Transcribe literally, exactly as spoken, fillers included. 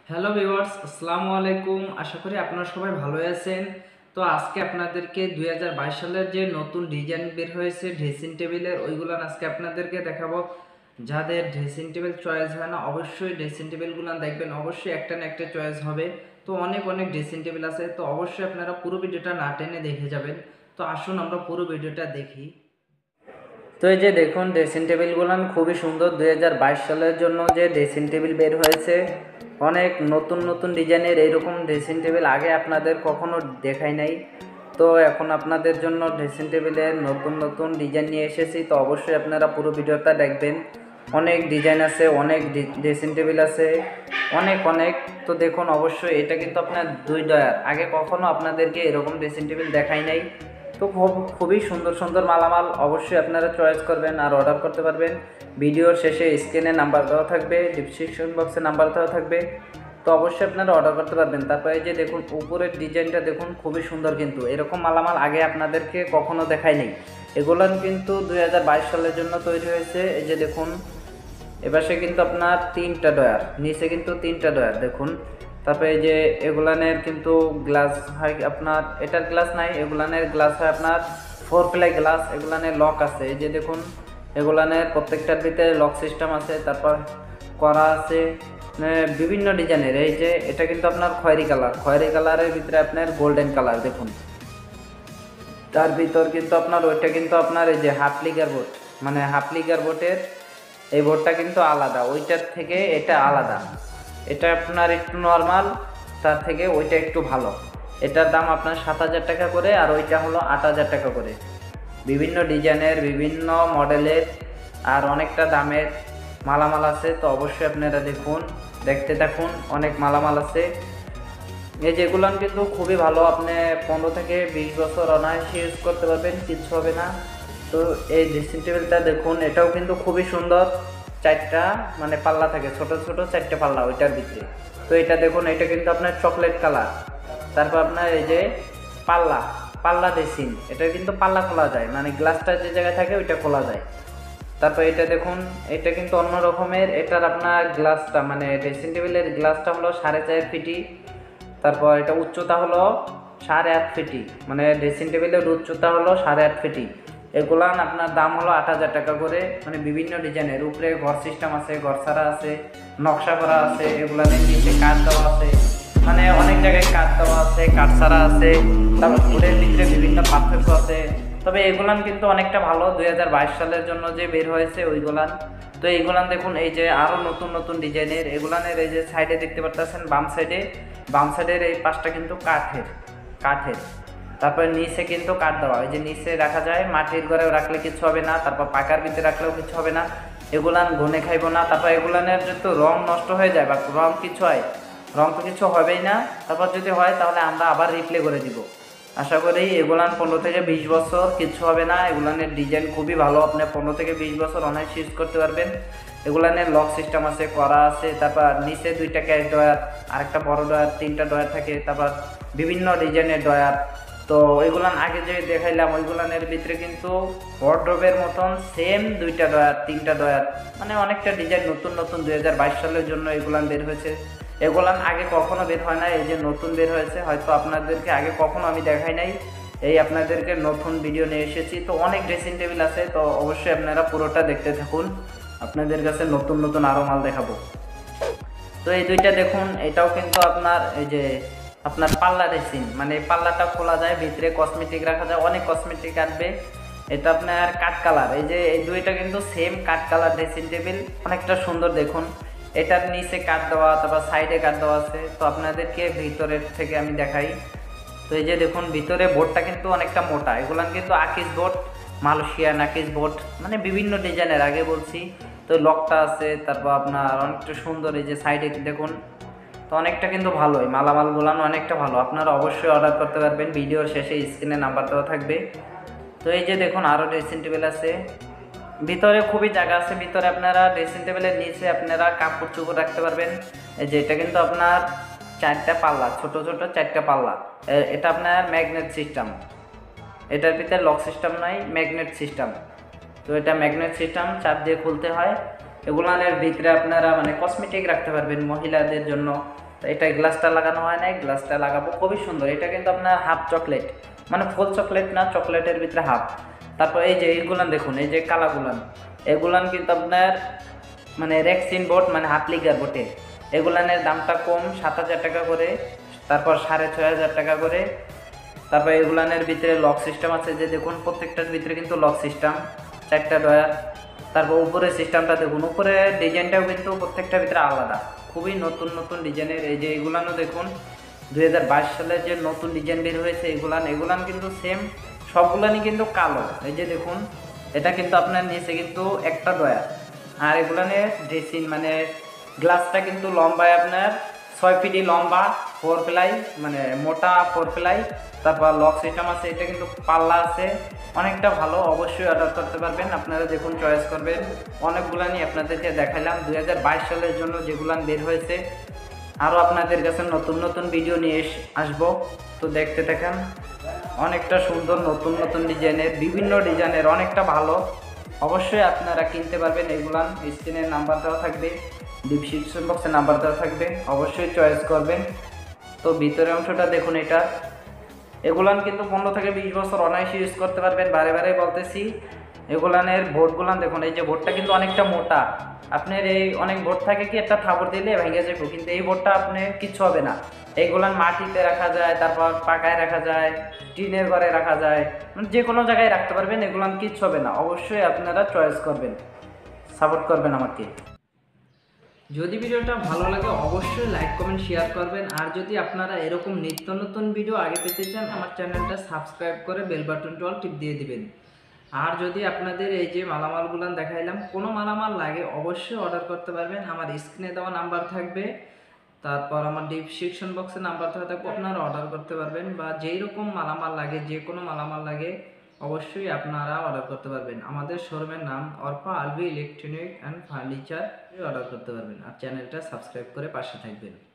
Hello viewers, আসসালামু আলাইকুম। আশা করি আপনারা সবাই ভালো আছেন। তো আজকে আপনাদেরকে দুই হাজার বাইশ সালের যে নতুন ডিজাইন বের হয়েছে ড্রেসিং টেবিলের, ওইগুলো আজকে আপনাদেরকে দেখাবো। যাদের ড্রেসিং টেবিল চয়েস হয় না, অবশ্যই ড্রেসিং টেবিলগুলো দেখবেন, অবশ্যই একটা না একটা চয়েস হবে। তো অনেক অনেক ড্রেসিং টেবিল আছে, তো অবশ্যই আপনারা পুরো ভিডিওটা না টেনে দেখে যাবেন। তো আসুন আমরা পুরো ভিডিওটা দেখি। তো এই যে দেখুন ড্রেসিং টেবিলগুলো খুবই সুন্দর। দুই হাজার বাইশ সালের জন্য যে ড্রেসিং টেবিল বের হয়েছে, অনেক নতুন নতুন ডিজাইনের এইরকম ড্রেসিং টেবিল আগে আপনাদের কখনো দেখাই নাই। তো এখন আপনাদের জন্য ড্রেসিং টেবিলের নতুন নতুন ডিজাইন নিয়ে এসেছি। তো অবশ্যই আপনারা পুরো ভিডিওটা দেখবেন। অনেক ডিজাইন আছে, অনেক ড্রেসিং টেবিল আছে, অনেক অনেক। তো দেখুন অবশ্যই এটা কিন্তু আপনার দুই ডয়ার, আগে কখনো আপনাদেরকে এরকম ড্রেসিং টেবিল দেখাই নাই। তো খুব খুবই সুন্দর সুন্দর মালামাল, অবশ্যই আপনারা চয়েস করবেন আর অর্ডার করতে পারবেন। ভিডিওর শেষে স্ক্রিনে নাম্বার দেওয়া থাকবে, ডিসক্রিপশন বক্সে নাম্বার দেওয়া থাকবে। তো অবশ্যই আপনারা অর্ডার করতে পারবেন। তারপরে এই যে দেখুন উপরের ডিজাইনটা দেখুন, খুবই সুন্দর। কিন্তু এরকম মালামাল আগে আপনাদেরকে কখনো দেখাই নেই। এগুলো কিন্তু দুই হাজার বাইশ সালের জন্য তৈরি হয়েছে। এই যে দেখুন এপাশে কিন্তু আপনার তিনটা ডয়ার, নিচে কিন্তু তিনটা ডয়ার দেখুন। তারপরে এই যে এগুলানের কিন্তু গ্লাস হয় আপনার, এটার গ্লাস নাই, এগুলানের গ্লাস হয় আপনার ফোর প্লাই গ্লাস। এগুলানের লক আছে, এই যে দেখুন এগুলানের প্রত্যেকটার ভিতরে লক সিস্টেম আছে। তারপর করা আছে বিভিন্ন ডিজাইনের। এই যে এটা কিন্তু আপনার খয়েরি কালার, খয়েরি কালারের ভিতরে আপনার গোল্ডেন কালার দেখুন। তার ভিতর কিন্তু আপনার ওইটা কিন্তু আপনার এই যে হাফ লিগার বোর্ড, মানে হাফ লিগার বোর্ডের এই বোর্ডটা কিন্তু আলাদা, ওইটার থেকে এটা আলাদা। এটা আপনার একটু নর্মাল, তার থেকে ওইটা একটু ভালো। এটার দাম আপনার সাত হাজার টাকা করে, আর ওইটা হলো আট হাজার টাকা করে। বিভিন্ন ডিজাইনের, বিভিন্ন মডেলের আর অনেকটা দামের মালামাল আছে। তো অবশ্যই আপনারা দেখুন, দেখতে থাকুন, অনেক মালামাল আছে। এই যেগুলো কিন্তু খুবই ভালো, আপনি পনেরো থেকে বিশ বছর অনায়াসে ইউজ করতে পারবেন, কিচ্ছু হবে না। তো এই ড্রেসিং টেবিলটা দেখুন, এটাও কিন্তু খুবই সুন্দর। চারটা মানে পাল্লা থাকে, ছোট ছোট চারটে পাল্লা ওইটার ভিতরে। তো এটা দেখুন, এটা কিন্তু আপনার চকলেট কালার। তারপর আপনার এই যে পাল্লা, পাল্লা ড্রেসিং, এটা কিন্তু পাল্লা খোলা যায়, মানে গ্লাসটা যে জায়গায় থাকে ওইটা খোলা যায়। তারপর এটা দেখুন, এটা কিন্তু অন্য রকমের। এটার আপনার গ্লাসটা মানে ড্রেসিং টেবিলের গ্লাসটা হলো সাড়ে চার ফিটি। তারপর এটা উচ্চতা হলো সাড়ে আট ফিটি, মানে ড্রেসিং টেবিলের উচ্চতা হলো সাড়ে আট ফিটি। এগুলান আপনার দাম হলো আট হাজার টাকা করে। মানে বিভিন্ন ডিজাইনের, উপরে ঘর সিস্টেম আছে, ঘর ছাড়া আছে, নকশা করা আছে, এগুলানের নিচে কাঠ দেওয়া আছে, মানে অনেক জায়গায় কাঠ দেওয়া আছে, কাঠ ছাড়া আছে। তারপর ঘরের ভিতরে বিভিন্ন পার্থক্য আছে। তবে এগুলান কিন্তু অনেকটা ভালো, দুই হাজার বাইশ সালের জন্য যে বের হয়েছে ওইগুলান। তো এইগুলান দেখুন, এই যে আরও নতুন নতুন ডিজাইনের এগুলানের। এই যে সাইডে দেখতে পারতেছেন, বাম সাইডে, বাম সাইডের এই পাশটা কিন্তু কাঠের, কাঠের তারপর নিচে কিন্তু কাঠ দেওয়া, ওই যে নিচে রাখা যায়, মাটির ঘরেও রাখলে কিছু হবে না, তারপর পাকার ভিতরে রাখলেও কিছু হবে না। এগুলান ঘনে খাইব না। তারপর এগুলানের যদি রং নষ্ট হয়ে যায় বা রং কিছু হয়, রং তো কিছু হবেই না। তারপর যদি হয় তাহলে আমরা আবার রিপ্লে করে দিব। আশা করি এগুলান পনেরো থেকে বিশ বছর কিছু হবে না। এগুলানের ডিজাইন খুবই ভালো, আপনি পনেরো থেকে বিশ বছর অনায়াসে ইউজ করতে পারবেন। এগুলানের লক সিস্টেম আছে, করা আছে। তারপর নিচে দুইটা ক্যাশ ডয়ার, আরেকটা বড় ডয়ার, তিনটা ডয়ার থাকে। তারপর বিভিন্ন ডিজাইনের ডয়ার। তো ওইগুলান আগে যে দেখাইলাম ওইগুলানের ভিতরে কিন্তু ওয়ার্ড্রোবের মতন সেম দুইটা ডয়ার, তিনটা ডয়ার, মানে অনেকটা ডিজাইন নতুন নতুন দুই হাজার বাইশ সালের জন্য এগুলান বের হয়েছে। এগুলান আগে কখনো বের হয় না, এই যে নতুন বের হয়েছে, হয়তো আপনাদেরকে আগে কখনো আমি দেখাই নাই, এই আপনাদেরকে নতুন ভিডিও নিয়ে এসেছি। তো অনেক ড্রেসিং টেবিল আছে, তো অবশ্যই আপনারা পুরোটা দেখতে থাকুন, আপনাদের কাছে নতুন নতুন আরও মাল দেখাবো। তো এই দুইটা দেখুন, এটাও কিন্তু আপনার এই যে আপনার পাল্লা ড্রেসিং, মানে পাল্লাটা খোলা যায়, ভিতরে কসমেটিক রাখা যায়, অনেক কসমেটিক আসবে। এটা আপনার কাঠ কালার, এই যে এই দুইটা কিন্তু সেম কাঠ কালার ড্রেসিং টেবিল, অনেকটা সুন্দর দেখুন। এটার নিচে কাঠ দেওয়া, তারপর সাইডে কাঠ দেওয়া আছে। তো আপনাদেরকে ভিতরের থেকে আমি দেখাই। তো এই যে দেখুন ভিতরে বোর্ডটা কিন্তু অনেকটা মোটা, এগুলান কিন্তু আকিস বোর্ড, মালয়েশিয়ান আকিস বোর্ড, মানে বিভিন্ন ডিজাইনের আগে বলছি। তো লকটা আছে, তারপর আপনার অনেকটা সুন্দর। এই যে সাইডে দেখুন, তো অনেকটা কিন্তু ভালোই, মালামাল গোলানো অনেকটা ভালো। আপনারা অবশ্যই অর্ডার করতে পারবেন, ভিডিওর শেষে স্ক্রিনে নাম্বার দেওয়া থাকবে। তো এই যে দেখুন আরও ড্রেসিং টেবিল আছে, ভিতরে খুবই জায়গা আছে। ভিতরে আপনারা ড্রেসিং টেবিলের নিচে আপনারা কাপড় চোপড় রাখতে পারবেন। এই যে এটা কিন্তু আপনার চারটা পাল্লা, ছোট ছোট চারটা পাল্লা। এটা আপনার ম্যাগনেট সিস্টেম, এটার ভিতরে লক সিস্টেম নাই, ম্যাগনেট সিস্টেম। তো এটা ম্যাগনেট সিস্টেম, চাপ দিয়ে খুলতে হয়। এগুলানের ভিতরে আপনারা মানে কসমেটিক রাখতে পারবেন মহিলাদের জন্য। তো এটা গ্লাসটা লাগানো হয় নাই, গ্লাসটা লাগাবো। খুবই সুন্দর, এটা কিন্তু আপনার হাফ চকলেট, মানে ফুল চকলেট না, চকলেটের ভিতরে হাফ। তারপর এই যে এইগুলান দেখুন, এই যে কালাগুলান, এগুলান কিন্তু আপনার মানে রেক্সিন বোর্ড, মানে হাত লিগার বোর্ডে। এগুলানের দামটা কম, সাত হাজার টাকা করে, তারপর সাড়ে ছয় হাজার টাকা করে। তারপর এগুলানের ভিতরে লক সিস্টেম আছে, যে দেখুন প্রত্যেকটার ভিতরে কিন্তু লক সিস্টেম, চারটা ডয়ার। তারপর উপরে সিস্টেমটা দেখুন, উপরে ডিজাইনটাও কিন্তু প্রত্যেকটার ভিতরে আলাদা, খুবই নতুন নতুন ডিজাইনের। এই যে এগুলানও দেখুন, দুই হাজার বাইশ সালের যে নতুন ডিজাইন বের হয়েছে এগুলান, এগুলান কিন্তু সেম সবগুলানই কিন্তু কালো। এই যে দেখুন, এটা কিন্তু আপনার নিচে কিন্তু একটা ডয়ার। আর এগুলানের ড্রেসিং মানে গ্লাসটা কিন্তু লম্বায় আপনার ছয় ফিটি লম্বা, ফোর প্লাই মানে মোটা ফোর প্লাই। তারপর লক সিস্টেম আছে, এটা কিন্তু পাল্লা আছে, অনেকটা ভালো। অবশ্যই অর্ডার করতে পারবেন, আপনারা দেখুন চয়েস করবেন। অনেকগুলানি আপনাদেরকে দেখাইলাম দুই হাজার বাইশ সালের জন্য যেগুলান বের হয়েছে। আরও আপনাদের কাছে নতুন নতুন ভিডিও নিয়ে আসবো, তো দেখতে থাকেন। অনেকটা সুন্দর নতুন নতুন ডিজাইনের, বিভিন্ন ডিজাইনের, অনেকটা ভালো। অবশ্যই আপনারা কিনতে পারবেন এগুলান। স্ক্রিনের নাম্বার দেওয়া থাকবে, ডিসক্রিপশন বক্সে নাম্বার দেওয়া থাকবে, অবশ্যই চয়েস করবেন। তো ভিতরের অংশটা দেখুন, এটা এগুলান কিন্তু পনেরো থেকে বিশ বছর অনায়াসে ইউজ করতে পারবেন, বারে বারে বলতেছি। এগুলানের বোর্ডগুলান দেখুন, এই যে বোর্ডটা কিন্তু অনেকটা মোটা। আপনার এই অনেক বোর্ড থাকে কি একটা থাপড় দিলে ভেঙে যাবে, কিন্তু এই বোর্ডটা আপনি কিচ্ছু হবে না। এইগুলান মাটিতে রাখা যায়, তারপর পাকায় রাখা যায়, টিনের ঘরে রাখা যায়, মানে যে কোনো জায়গায় রাখতে পারবেন, এগুলান কিচ্ছু হবে না। অবশ্যই আপনারা চয়েস করবেন, সাপোর্ট করবেন আমাকে। যদি ভিডিওটা ভালো লাগে অবশ্যই লাইক কমেন্ট শেয়ার করবেন। আর যদি আপনারা এরকম নিত্য নতুন ভিডিও আগে পেতে চান, আমার চ্যানেলটা সাবস্ক্রাইব করে বেল বাটনটা অল টিপ দিয়ে দিবেন। আর যদি আপনাদের এই যে মালামালগুলো দেখাইলাম কোনো মালামাল লাগে অবশ্যই অর্ডার করতে পারবেন, আমার স্ক্রিনে দেওয়া নাম্বার থাকবে, তারপর আমার ডিসক্রিপশন বক্সে নাম্বার থাকবে, আপনারা অর্ডার করতে পারবেন। বা যেই রকম মালামাল লাগে, যে কোনো মালামাল লাগে অবশ্যই আপনারা অর্ডার করতে পারবেন। আমাদের শোরুমের নাম Arpa Alvi electronic and furniture, order করতে পারবেন। আর চ্যানেলটা সাবস্ক্রাইব করে পাশে থাকবেন।